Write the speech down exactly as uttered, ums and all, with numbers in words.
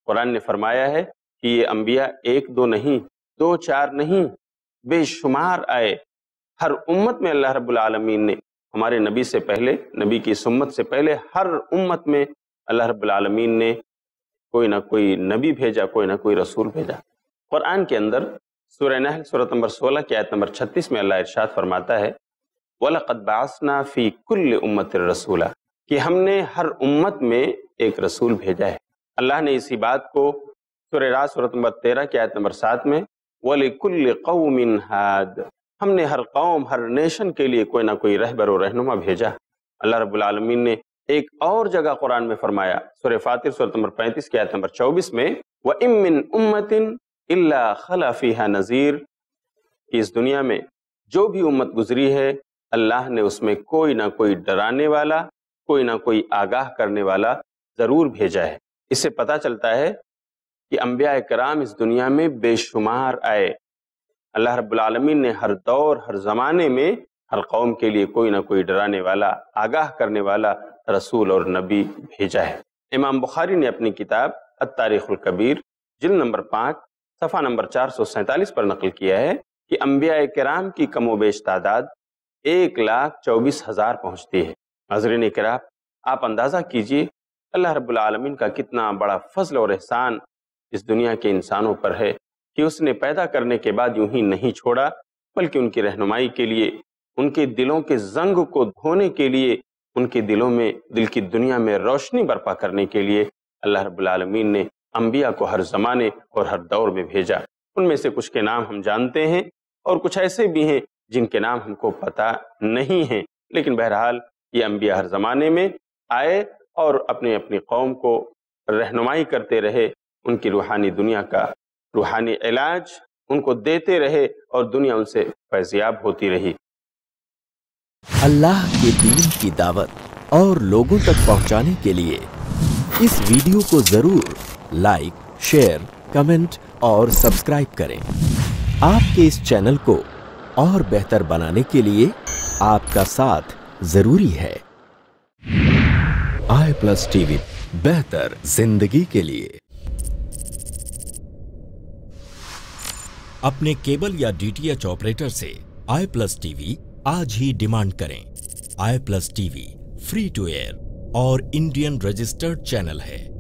قرآن نے فرمایا ہے کہ یہ انبیاء ایک دو نہیں، دو چار نہیں، بے شمار آئے۔ ہر امت میں اللہ رب العالمین نے ہمارے نبی سے پہلے، نبی کی اس امت سے پہلے ہر امت میں اللہ رب العالمین نے کوئی نہ کوئی نبی بھیجا، کوئی نہ کوئی رسول بھیجا۔ قرآن کے اندر سورہ نحل سورۃ نمبر سولہ کی آیت نمبر چھتیس میں اللہ ارشاد فرماتا ہے وَلَقَدْ بَعَثْنَا فِي كُلِّ أُمَّةٍ رَسُولًا، کہ ہم نے ہر امت میں ایک رسول بھیجا ہے۔ اللہ نے اسی بات کو سورہ راعد سورۃ نمبر تیرہ کی آیت نمبر سات میں وَلِكُلِّ قَوْمٍ هَادٍ، ہم نے ہر قوم، ہر نیشن کے لیے کوئی نہ کوئی رہبر و رہنما بھیجا۔ اللہ رب العالمین نے ایک اور جگہ قرآن میں فرمایا سورہ فاطر سورۃ نمبر پینتیس کی آیت نمبر چوبیس میں وَإِن مِّنْ أُمَّةٍ إِلَّا خَلَا فِيهَا نَذِيرٌ، کہ اس دنیا میں جو بھی امت گزری ہے اللہ نے اس میں کوئی نہ کوئی ڈرانے والا، کوئی نہ کوئی آگاہ کرنے والا ضرور بھیجا ہے۔ اس سے پتہ چلتا ہے کہ انبیاء کرام اس دنیا میں بے شمار آئے۔ اللہ رب العالمین نے ہر دور، ہر زمانے میں ہر قوم کے لیے کوئی نہ کوئی ڈرانے والا، آگاہ کرنے والا رسول اور نبی بھیجا ہے۔ امام بخاری نے اپنی کتاب التاریخ الکبیر جلد نمبر پانچ صفحہ نمبر چار سو سینتالیس پر نقل کیا ہے کہ انبیاء کرام کی کم و بیش تعداد ایک لاکھ چوبیس ہزار پہنچتی ہے۔ حضرین کرام، آپ اندازہ کیجئے اللہ رب العالمین کا کتنا بڑا فضل اور احسان اس دنیا کے انسانوں پر ہے کہ اس نے پیدا کرنے کے بعد یوں ہی نہیں چھوڑا، بلکہ ان کی رہنمائی کے لیے، ان کے دلوں کے زنگ کو دھونے کے لیے، ان کے دلوں میں، دل کی دنیا میں روشنی برپا کرنے کے لیے اللہ رب العالمین نے انبیاء کو ہر زمانے اور ہر دور میں بھیجا۔ ان میں سے کچھ کے نام ہم جانتے ہیں اور کچھ ایسے بھی ہیں جن کے نام ہم کو پتہ نہیں ہیں، لیکن بہرحال یہ انبیاء ہر زمانے میں آئے اور اپنی اپنی قوم کو رہنمائی کرتے رہے، ان کی روحانی دنیا کا روحانی علاج ان کو دیتے رہے اور دنیا ان سے فیضیاب ہوتی رہی۔ اللہ کے دین کی دعوت اور لوگوں تک پہنچانے کے لیے اس ویڈیو کو ضرور لائک، شیئر، کمنٹ اور سبسکرائب کریں۔ آپ کے اس چینل کو اور بہتر بنانے کے لیے آپ کا ساتھ ضروری ہے۔ آئی پلس ٹی وی، بہتر زندگی کے لیے۔ اپنے کیبل یا ڈی ٹی ایچ آپریٹر سے آئی پلس ٹی وی آج ہی ڈیمانڈ کریں۔ I plus T V free to air اور انڈین رجسٹرڈ چینل ہے۔